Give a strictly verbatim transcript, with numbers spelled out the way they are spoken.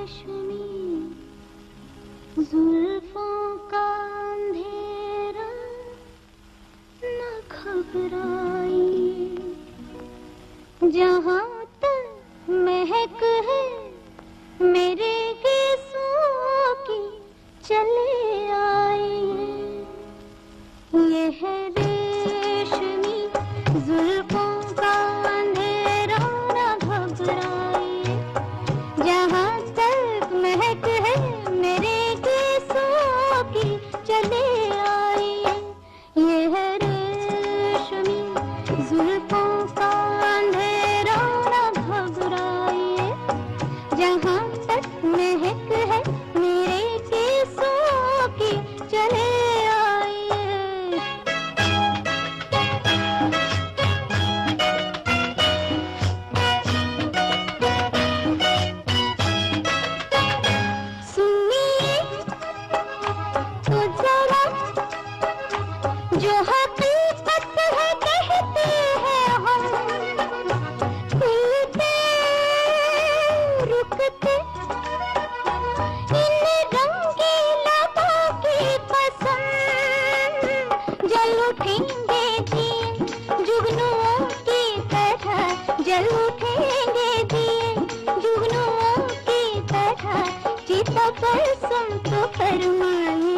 जुल्फों का अंधेरा न घबराई, जहाँ तक महक है मेरे केसों की चले आई। ये है रेशमी जुल्फों का अंधेरा न घबराई, जहाँ तक महक है मेरे केसों की चले आई। ये है रेशमी जुल्फों का अंधेरा न घबराई, जहाँ तक महक है मेरे केसों की चले आई। सुनिए तो जरा जो हकीकत है कहते हैं हम, खुलते रुकते इन रंगीला की पसंद, जल उठेंगे दिए जुगनुओं की तरह, जल उठेंगे दिए जुगनुओं की तरह, चिता पर सुन तो फरमाइए।